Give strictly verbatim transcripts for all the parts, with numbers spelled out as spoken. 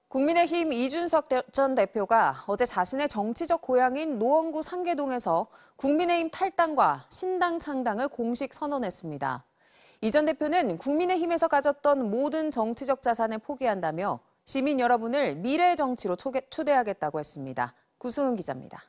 국민의힘 이준석 전 대표가 어제 자신의 정치적 고향인 노원구 상계동에서 국민의힘 탈당과 신당 창당을 공식 선언했습니다. 이 전 대표는 국민의힘에서 가졌던 모든 정치적 자산을 포기한다며 시민 여러분을 미래의 정치로 초대하겠다고 했습니다. 구승은 기자입니다.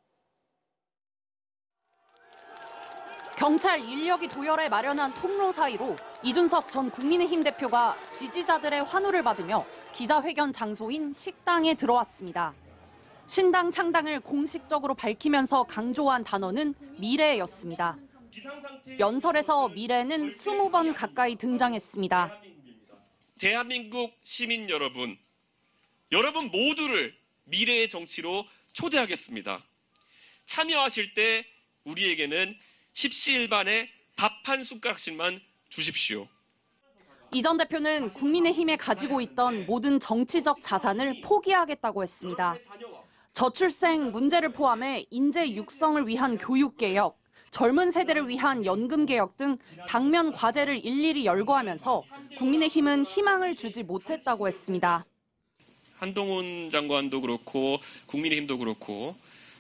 경찰 인력이 도열해 마련한 통로 사이로 이준석 전 국민의힘 대표가 지지자들의 환호를 받으며 기자회견 장소인 식당에 들어왔습니다. 신당 창당을 공식적으로 밝히면서 강조한 단어는 미래였습니다. 연설에서 미래는 스무 번 가까이 등장했습니다. 대한민국 시민 여러분, 여러분 모두를 미래의 정치로 초대하겠습니다. 참여하실 때 우리에게는 십시일반에 밥 한 숟가락씩만 주십시오. 이 전 대표는 국민의힘에 가지고 있던 모든 정치적 자산을 포기하겠다고 했습니다. 저출생 문제를 포함해 인재 육성을 위한 교육개혁, 젊은 세대를 위한 연금개혁 등 당면 과제를 일일이 열거하면서 국민의힘은 희망을 주지 못했다고 했습니다. 한동훈 장관도 그렇고 국민의힘도 그렇고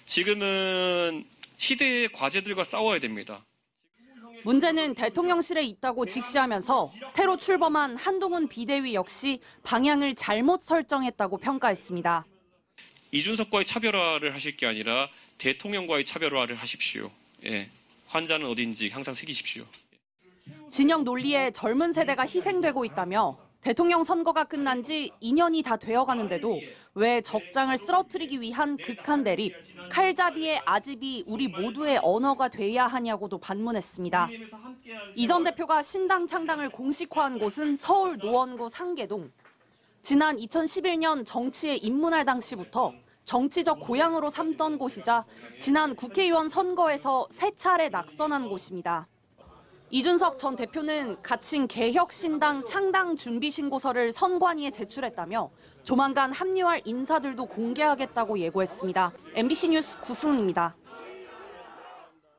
지금은 시대의 과제들과 싸워야 됩니다. 문제는 대통령실에 있다고 직시하면서 새로 출범한 한동훈 비대위 역시 방향을 잘못 설정했다고 평가했습니다. 이준석과의 차별화를 하실 게 아니라 대통령과의 차별화를 하십시오. 예, 환자는 어딘지 항상 새기십시오. 진영 논리에 젊은 세대가 희생되고 있다며 대통령 선거가 끝난 지 이 년이 다 되어가는데도 왜 적장을 쓰러뜨리기 위한 극한 대립, 칼잡이의 아집이 우리 모두의 언어가 돼야 하냐고도 반문했습니다. 이 전 대표가 신당 창당을 공식화한 곳은 서울 노원구 상계동. 지난 이천십일 년 정치에 입문할 당시부터 정치적 고향으로 삼던 곳이자 지난 국회의원 선거에서 세 차례 낙선한 곳입니다. 이준석 전 대표는 갇힌 개혁신당 창당 준비 신고서를 선관위에 제출했다며 조만간 합류할 인사들도 공개하겠다고 예고했습니다. 엠비씨 뉴스 구승은입니다.